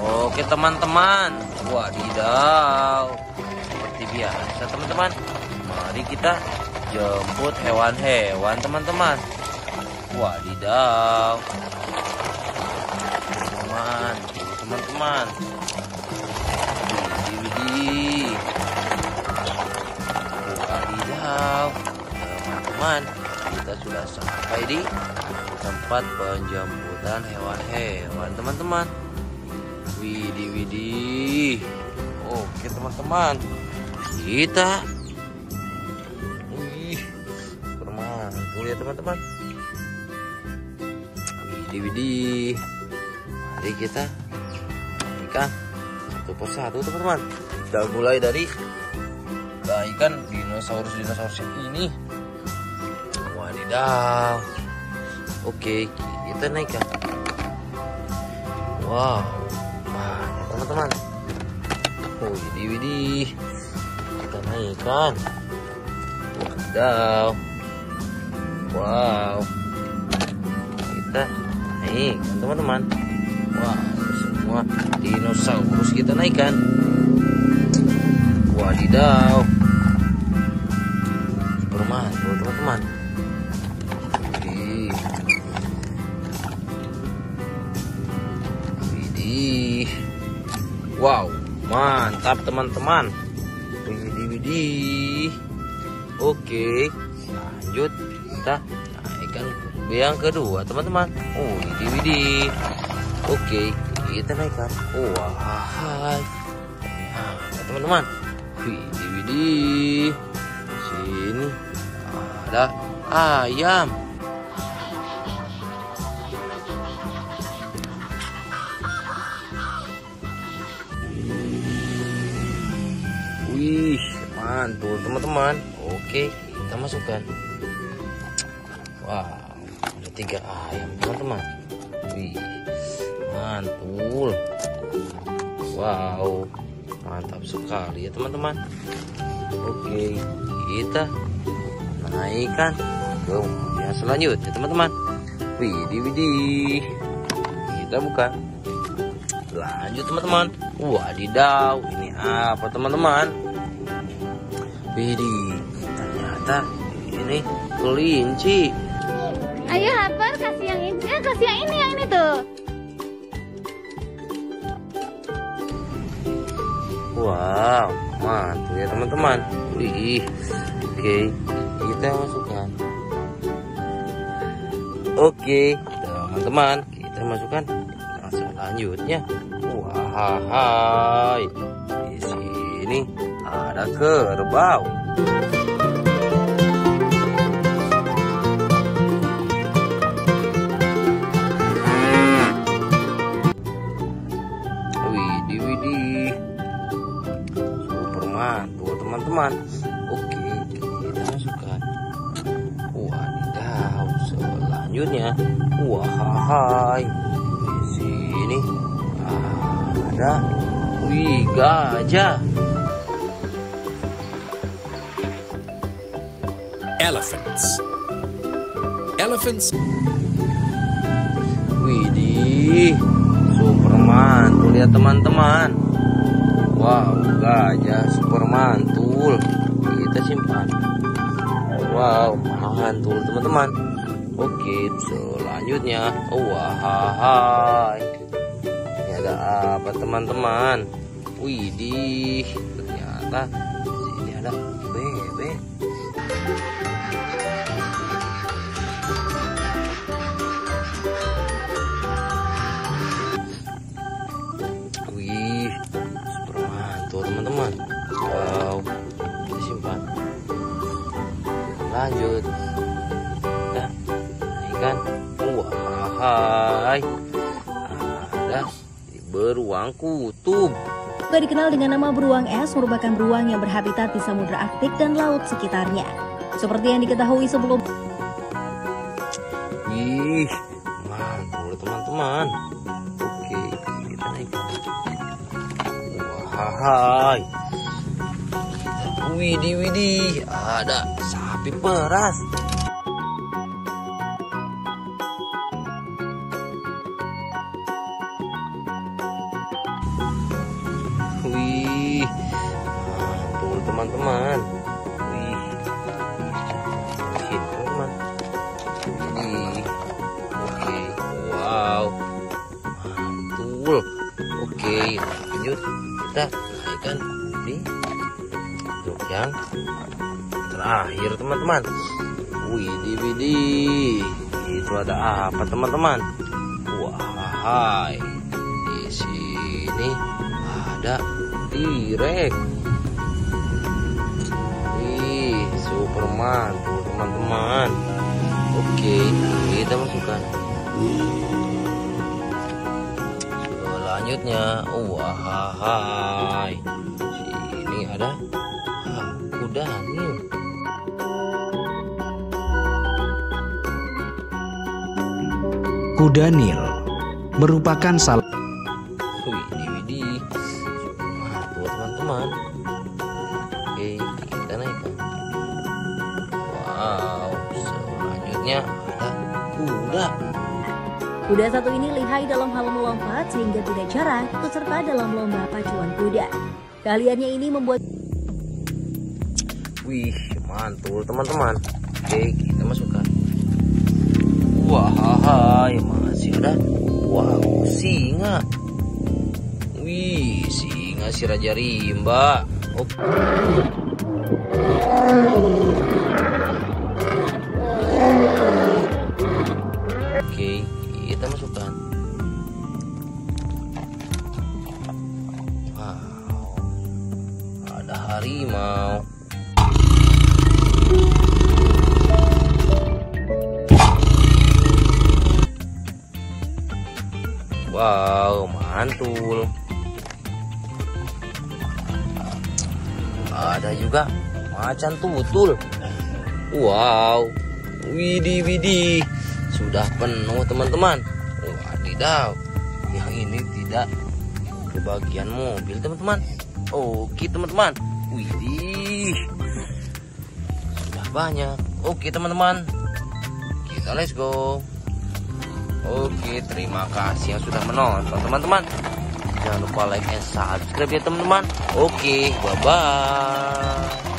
Oke teman-teman, wadidaw. Seperti biasa teman-teman, mari kita jemput hewan-hewan teman-teman. Wadidaw. Teman-teman. Widih. Wadidaw. Teman-teman, kita sudah sampai di tempat penjemputan hewan-hewan teman-teman. Widih. Oke teman-teman, kita bermantul ya teman-teman. Widih. Mari kita ikan satu persatu teman-teman. Kita mulai dari ikan dinosaurus ini. Wadidaw. Oke, kita naikkan. Wow, banyak teman-teman. Widih. Kita naikkan. Wadidaw. Wow. Kita naikkan teman-teman. Wow, semua dinosaurus kita naikkan. Wadidaw. Bermantul teman-teman. Widih. Wow, mantap teman-teman. Widih. Oke, lanjut kita naikkan yang kedua teman-teman. Widih. Oke, kita naikkan. Wah, teman-teman. Widih. Sini ada ayam. Wih, mantul teman-teman. Oke, kita masukkan. Wow, ada 3 ayam teman-teman. Wih, mantul. Wow, mantap sekali ya teman-teman. Oke, kita naikkan ke yang selanjutnya teman-teman. Widih. Kita buka. Lanjut teman-teman. Wadidaw, ini apa teman-teman? Widih, ternyata ini kelinci. Ayo Harper, kasih yang ini, kasih yang ini tuh. Wow, mantul ya teman-teman. Wih, oke, kita masukkan. Oke, teman-teman, kita masukkan yang selanjutnya. Wah, di sini ada kerbau. Widih. Super mantul teman-teman. Oke, kita masukkan. Wadidaw, selanjutnya. Wah, di sini ada gajah. Elephants. Widih, super mantul ya teman-teman. Wow, gajah super mantul. Kita simpan. Wow, mantul teman-teman. Oke, selanjutnya. Wah, ini ada apa teman-teman? Widih, ternyata sini ada bebek. Wih, super mantul teman-teman. Wow, kita simpan. Lanjut. Nah, ikan. Wah, ada beruang kutub. Juga dikenal dengan nama beruang es, merupakan beruang yang berhabitat di samudra Arktik dan laut sekitarnya. Seperti yang diketahui sebelum. Ih, mantul teman-teman. Oke, kita naikkan. Wah, widih, ada sapi peras. teman-teman. Wih, sini teman-teman. Ini, oke, wow, mantul. Oke, lanjut kita naikkan di truk yang terakhir teman-teman. Widih, itu ada apa teman-teman? Wahai, di sini ada T-Rex. Wih, Superman tuh teman-teman. Oke, kita masukkan. Selanjutnya, wahai, sini ada kuda Nil. Kuda Nil merupakan salah Widih, tuh teman-teman. Oke, kita naikkan. Wow, selanjutnya ada kuda. Kuda satu ini lihai dalam hal melompat sehingga tidak jarang ikut serta dalam lomba pacuan kuda. Keahliannya ini membuat Wih, mantul teman-teman. Oke, kita masukkan. Wahai, masih ada. Wow, singa. Wih, singa si Raja Rimba. Oke. Oke, kita masukkan. Wow, ada harimau. Wow, mantul. Ada juga macan tutul. Wow, widih, sudah penuh teman-teman. Wadidaw, yang ini tidak ke bagian mobil teman-teman. Oke teman-teman, widih, sudah banyak. Oke teman-teman, kita let's go. Oke, terima kasih yang sudah menonton teman-teman. Jangan lupa like and subscribe ya teman-teman. Oke, bye-bye.